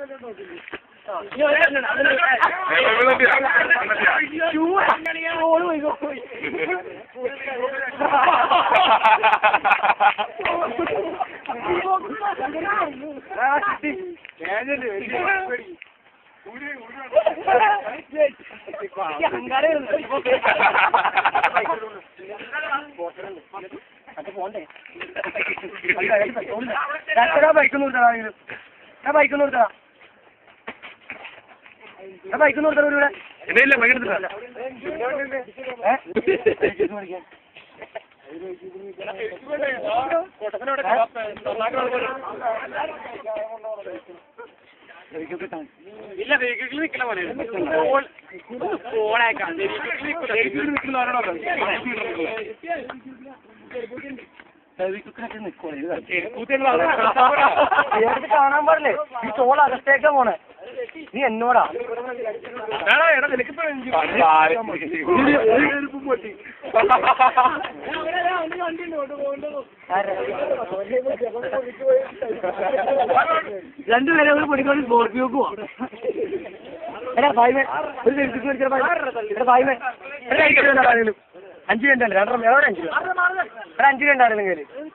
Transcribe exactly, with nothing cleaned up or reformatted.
പോണ്ടേ ബൈക്ക് നിർത്തടാ ഞാൻ ബൈക്ക് നിർത്തടാ ഞാൻ ബൈക്ക് നിർത്തടാ ഇവിടെ ഇല്ല ബൈക്ക് എടുത്തില്ല ഇല്ല വെഹിക്കിൾ നിൽക്കണ പോലെ ഫോണേക്കാം കാണാൻ പാടില്ലേ ഈ തോൾ അകത്തേക്കാ പോണേ നീ എന്നോടാ രണ്ടുപേരെ ഒരു പൊടിക്കൊണ്ട് സ്കോർപ്പിയോക്ക് പോവാ എടാ ഫൈവ് ഒരു ഫൈവ് അഞ്ച് മിനിറ്റ് ഉണ്ട് രണ്ടര എവിടെ അഞ്ച് എടാ അഞ്ച് മിനിറ്റ് ആയിരുന്നു കയ്യിൽ